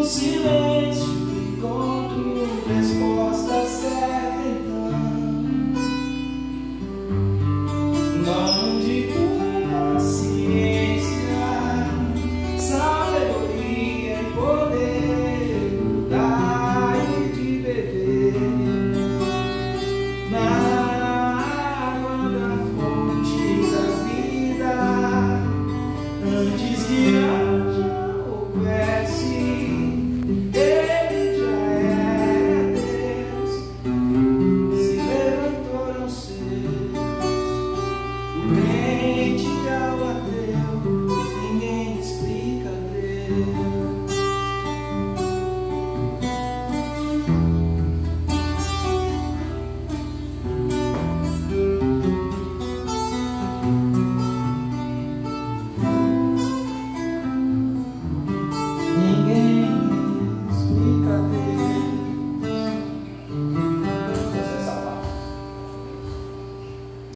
silêncio encontro resposta certa, então de tua paciência, sabedoria e poder, dai de beber na água da fonte da vida, antes que haja houvesse. Ninguém explica Deus.